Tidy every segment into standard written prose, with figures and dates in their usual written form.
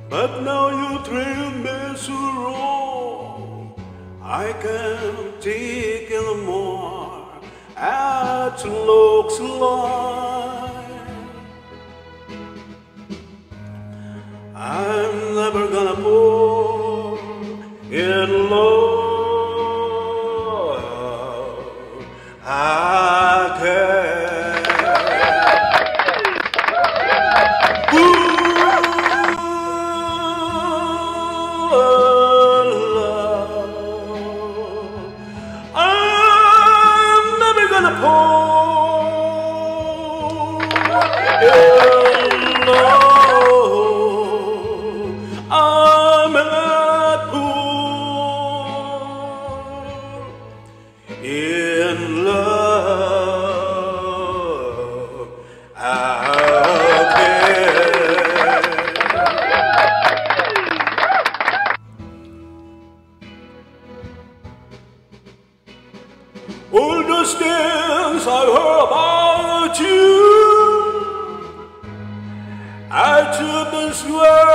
But now you thrill me so wrong. I can't take it more. It looks like I'm never gonna fall in love again. I'm at pool in love again. All those things I heard about you, I took and swear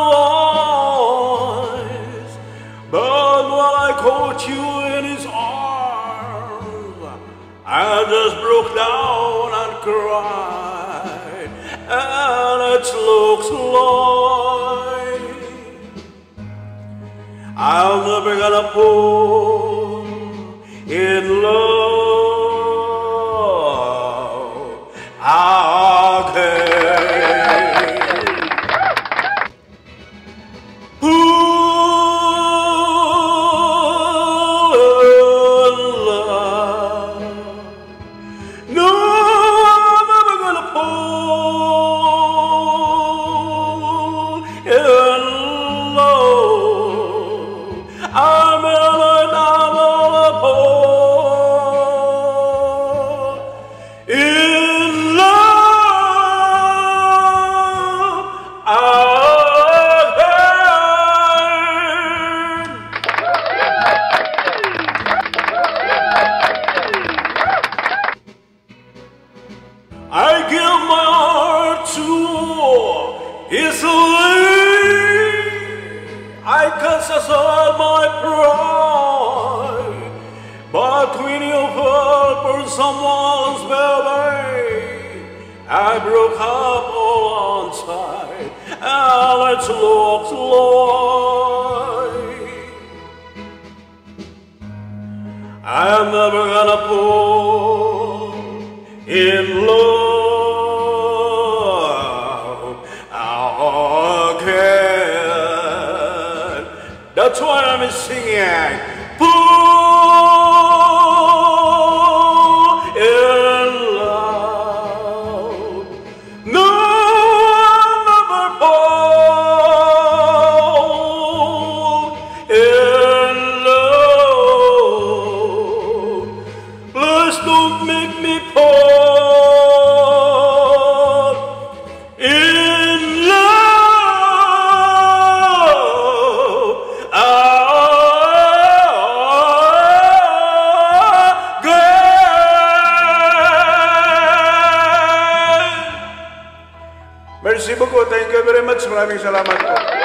on lies, but when I caught you in his arms, I just broke down and cried, and it looks like I'm never gonna fall in love again. I give my heart to easily. I confess all my pride, but when you fell for someone's baby, I broke up all on side, and it looks like I'm never gonna fall in love again. That's why I'm singing. Fall in love. No, never fall in love. Please don't make me fall. Merci beaucoup. Thank you very much. Maraming salamat po.